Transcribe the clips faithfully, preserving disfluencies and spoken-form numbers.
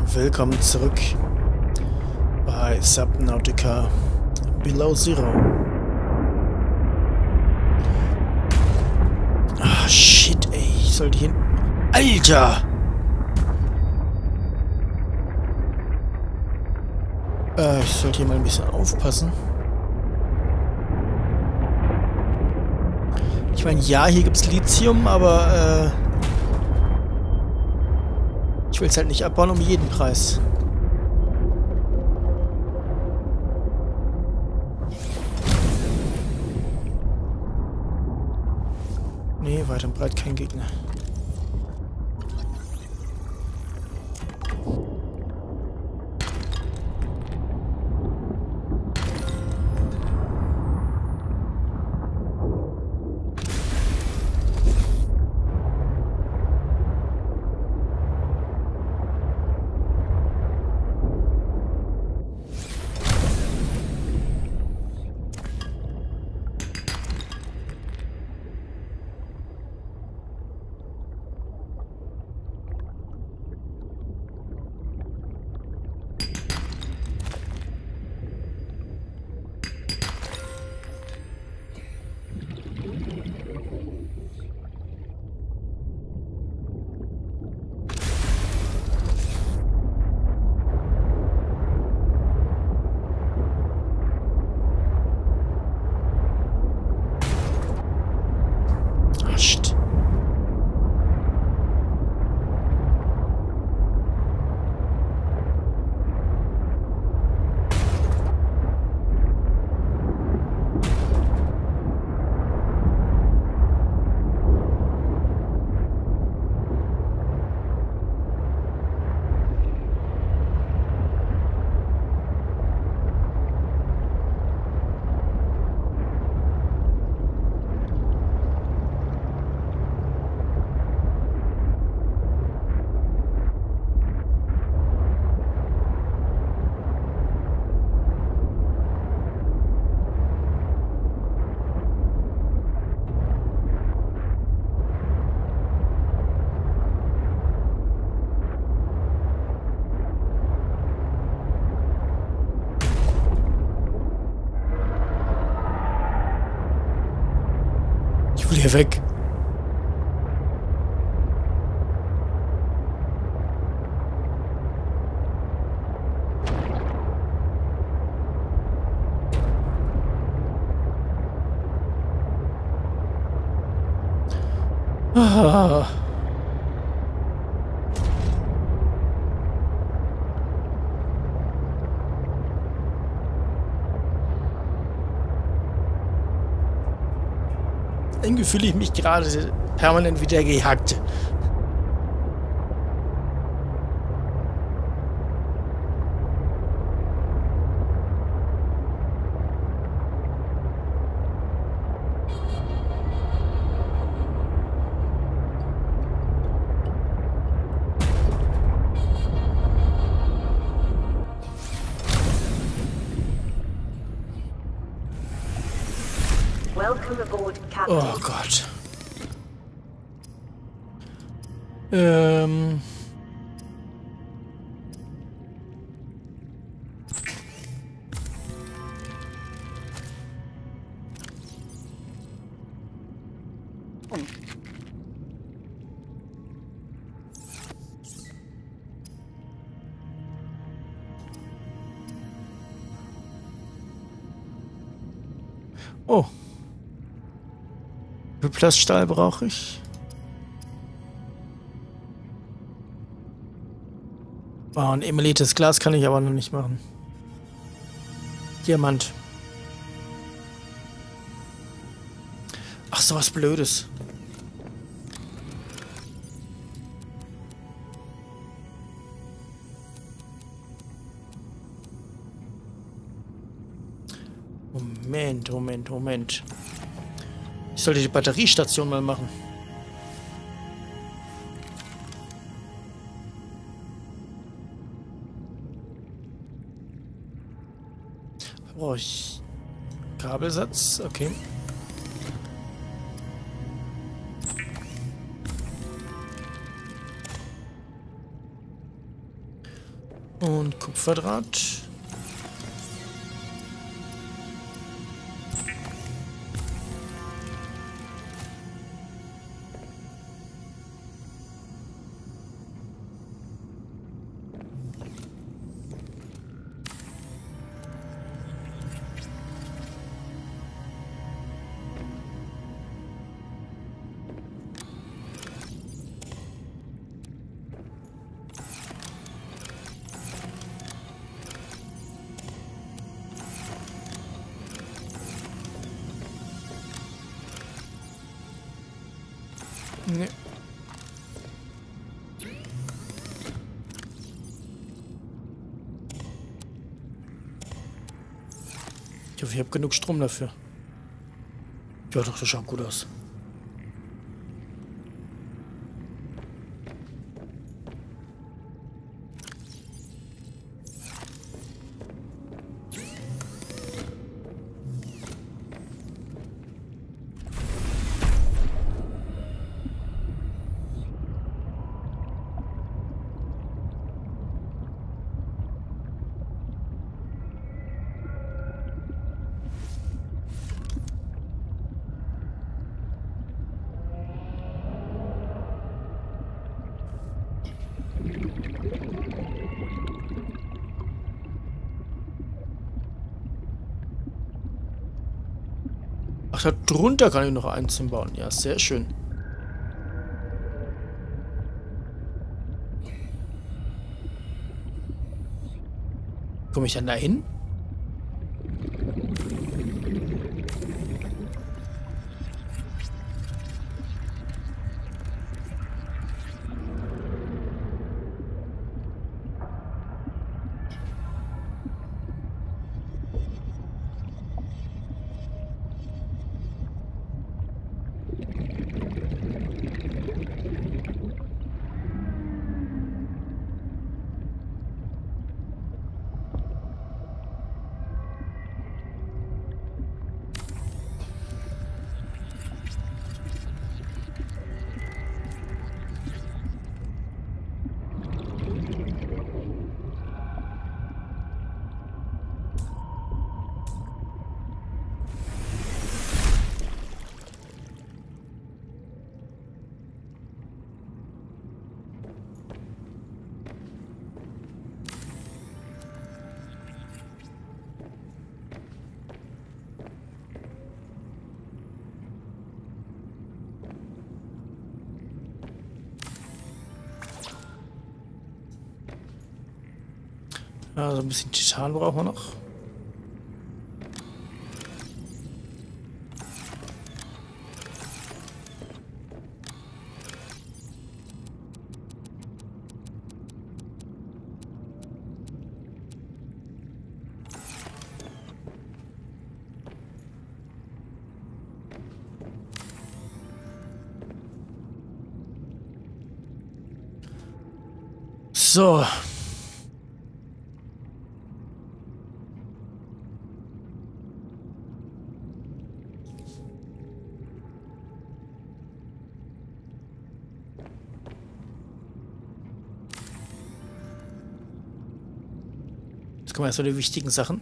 Willkommen zurück bei Subnautica Below Zero. Ah, shit, ey. Ich sollte hier... Alter! Äh, ich sollte hier mal ein bisschen aufpassen. Ich meine, ja, hier gibt's Lithium, aber, äh... ich will es halt nicht abbauen um jeden Preis. Nee, weit und breit kein Gegner. Ich will hier weg. Ah. Irgendwie fühle ich mich gerade permanent wieder gehackt. Oh Gott. Ähm... Oh. Wie viel Plaststahl brauche ich? Oh, ein emuliertes Glas kann ich aber noch nicht machen. Diamant. Ach, so was Blödes. Moment, Moment, Moment. Ich sollte die Batteriestation mal machen. Brauche ich Kabelsatz? Okay. Und Kupferdraht. Nee. Ich hoffe, ich habe genug Strom dafür. Ja, doch, das schaut gut aus. Ach, da drunter kann ich noch eins hinbauen. Ja, sehr schön. Komme ich dann da hin? Also ein bisschen Titan brauchen wir noch. So. Jetzt kommen erstmal die wichtigen Sachen.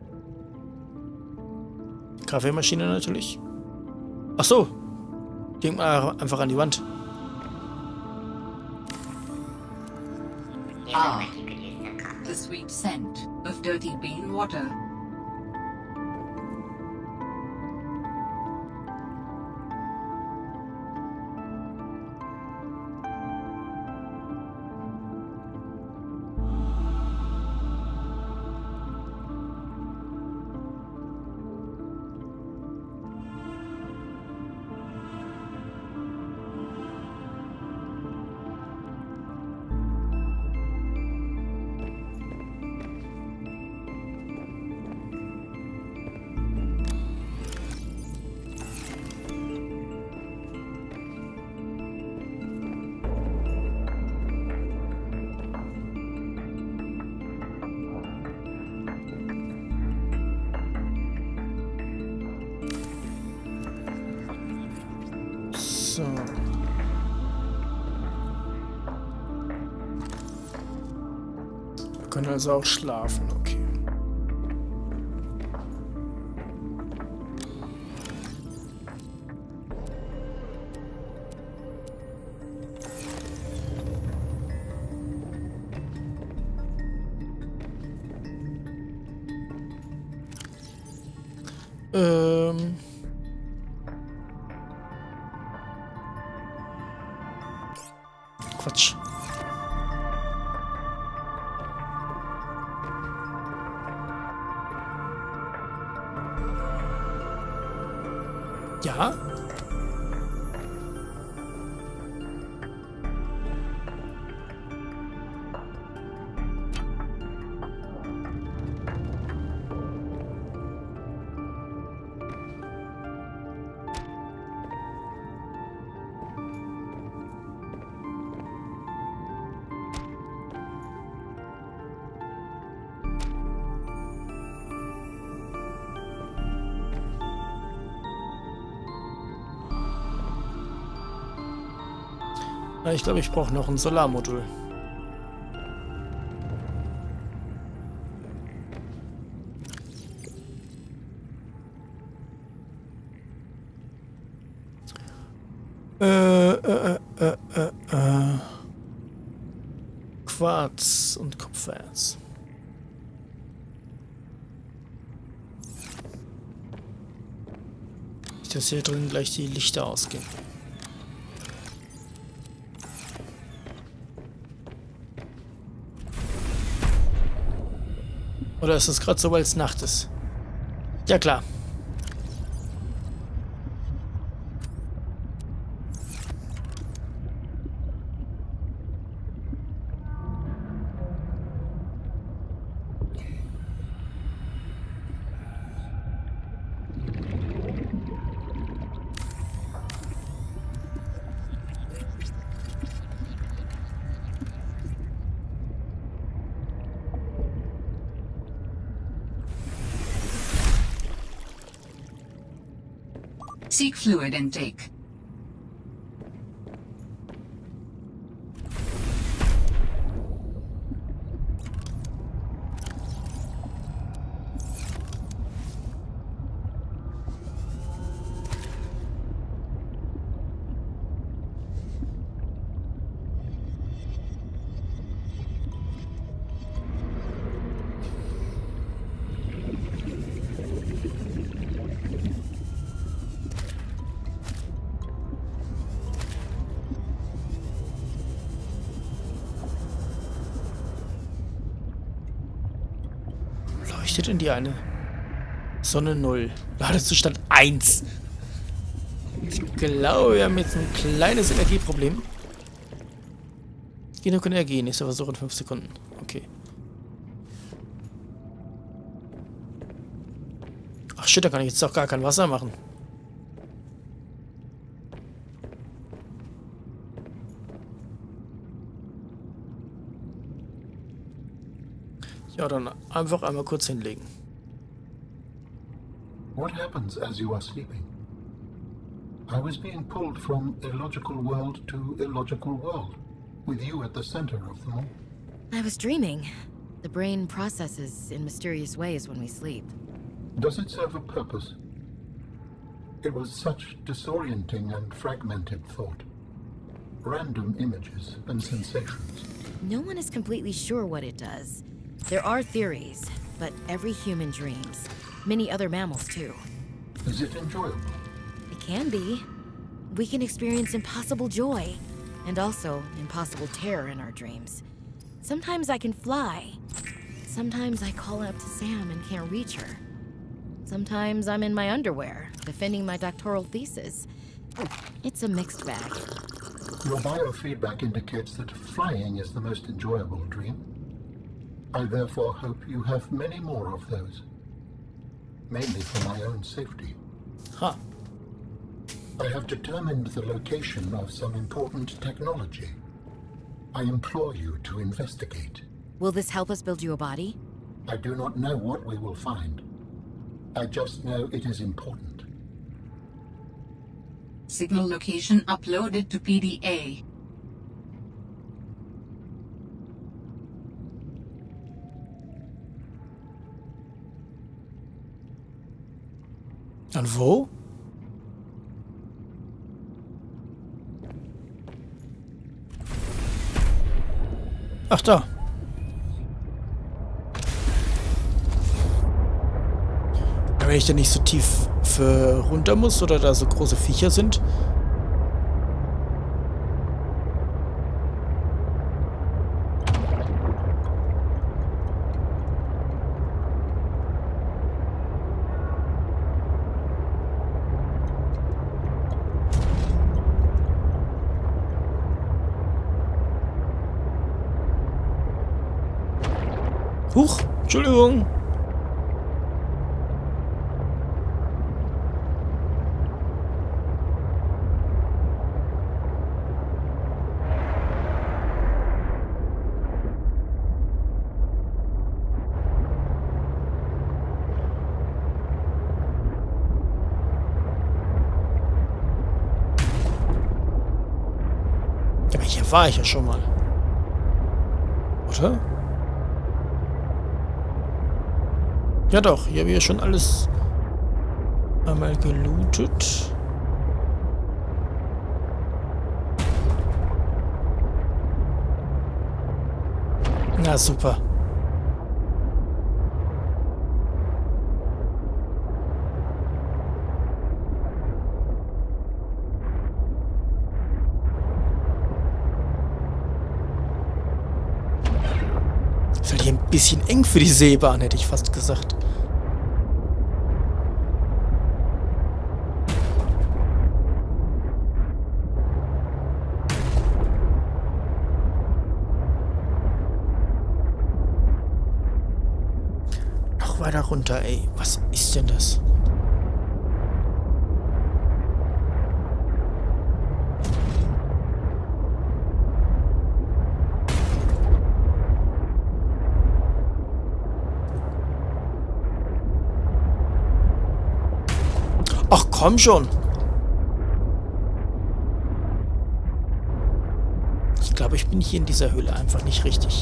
Kaffeemaschine natürlich. Ach so. Denk mal einfach an die Wand. Ah, the sweet scent of dirty bean water. So. Wir können also auch schlafen, okay. Ähm... Quatsch. Ja? Ich glaube, ich brauche noch ein Solarmodul. Äh, äh, äh, äh, äh. Quarz und Kupfererz. Nicht, dass hier drin gleich die Lichter ausgehen. Oder ist es gerade so, weil es Nacht ist? Ja, klar. Seek fluid intake. Leuchtet in die eine. Sonne null. Ladezustand eins. Ich glaube, wir haben jetzt ein kleines Energieproblem. Genug Energie. Nächster Versuch in fünf Sekunden. Okay. Ach shit, da kann ich jetzt doch gar kein Wasser machen. Ja, dann einfach einmal kurz hinlegen. What happens as you are sleeping? I was being pulled from illogical world to illogical world, with you at the center of them all. I was dreaming. The brain processes in mysterious ways when we sleep. Does it serve a purpose? It was such disorienting and fragmented thought. Random images and sensations. No one is completely sure what it does. There are theories, but every human dreams. Many other mammals, too. Is it enjoyable? It can be. We can experience impossible joy, and also impossible terror in our dreams. Sometimes I can fly. Sometimes I call up to Sam and can't reach her. Sometimes I'm in my underwear, defending my doctoral thesis. It's a mixed bag. Your biofeedback indicates that flying is the most enjoyable dream. I therefore hope you have many more of those. Mainly for my own safety. Huh. I have determined the location of some important technology. I implore you to investigate. Will this help us build you a body? I do not know what we will find. I just know it is important. Signal location uploaded to P D A. Und wo? Ach, da. Wenn ich da nicht so tief für runter muss oder da so große Viecher sind. Huch, Entschuldigung. Aber hier war ich ja schon mal. Oder? Ja doch, hier habe ich ja schon alles einmal gelootet. Na super. Ist halt hier ein bisschen eng für die Seebahn, hätte ich fast gesagt. Noch weiter runter, ey. Was ist denn das? Ach, komm schon. Ich glaube, ich bin hier in dieser Höhle einfach nicht richtig.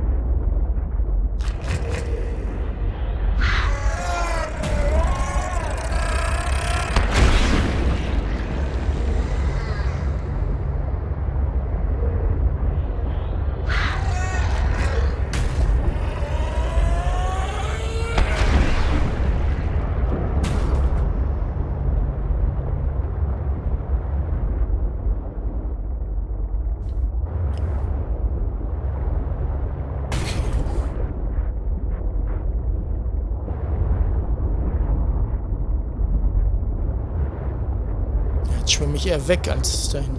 Jetzt schwimme ich eher weg als dahin.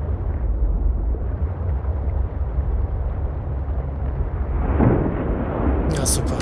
Ja, super.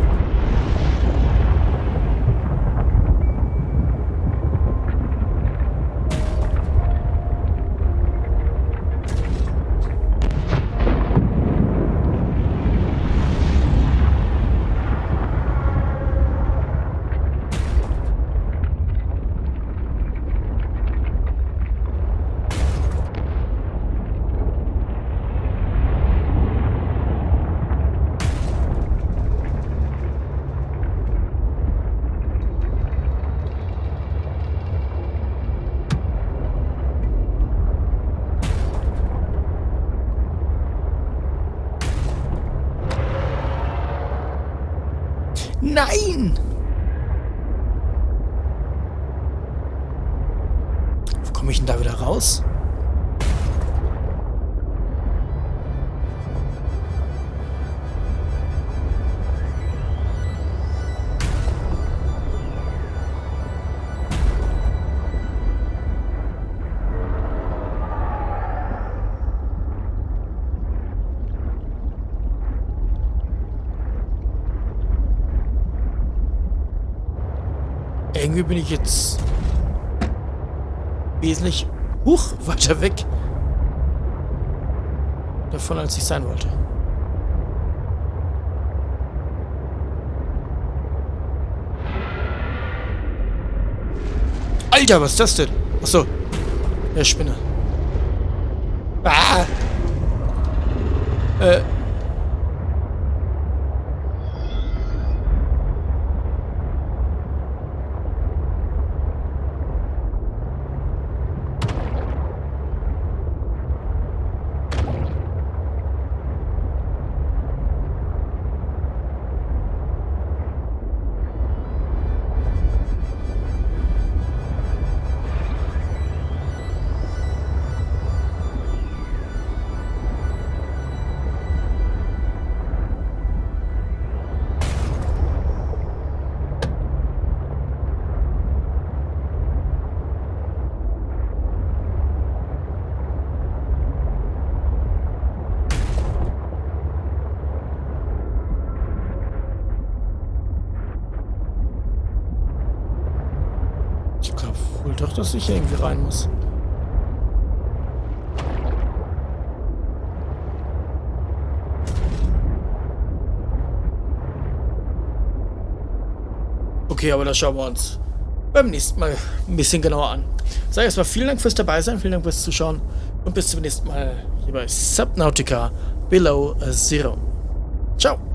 Nein! Wo komme ich denn da wieder raus? Irgendwie bin ich jetzt wesentlich huch, weiter weg davon, als ich sein wollte. Alter, was ist das denn? Achso. Der Spinne. Ah! Äh. doch, dass ich hier irgendwie rein muss. Okay, aber das schauen wir uns beim nächsten Mal ein bisschen genauer an. Sag erstmal vielen Dank fürs Dabeisein, vielen Dank fürs Zuschauen und bis zum nächsten Mal hier bei Subnautica Below Zero. Ciao!